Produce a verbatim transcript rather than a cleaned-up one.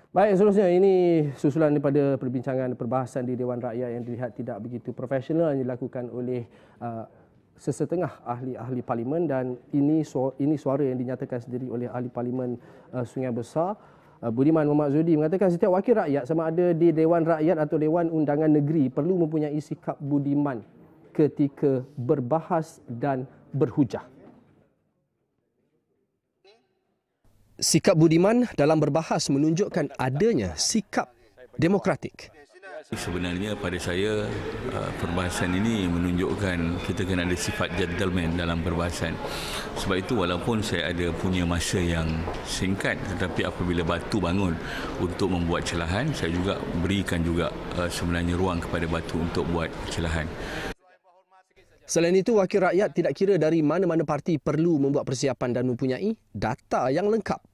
Baik, seterusnya ini susulan daripada perbincangan perbahasan di Dewan Rakyat yang dilihat tidak begitu profesional yang dilakukan oleh uh, sesetengah ahli-ahli parlimen, dan ini suara, ini suara yang dinyatakan sendiri oleh ahli parlimen uh, Sungai Besar uh, Budiman Mohamed Zudi, mengatakan setiap wakil rakyat sama ada di Dewan Rakyat atau Dewan Undangan Negeri perlu mempunyai sikap budiman ketika berbahas dan berhujah. Sikap budiman dalam berbahas menunjukkan adanya sikap demokratik. Sebenarnya pada saya perbahasan ini menunjukkan kita kena ada sifat gentleman dalam perbahasan. Sebab itu walaupun saya ada punya masa yang singkat, tetapi apabila batu bangun untuk membuat celahan, saya juga berikan juga sebenarnya ruang kepada batu untuk buat celahan. Selain itu, wakil rakyat tidak kira dari mana-mana parti perlu membuat persiapan dan mempunyai data yang lengkap.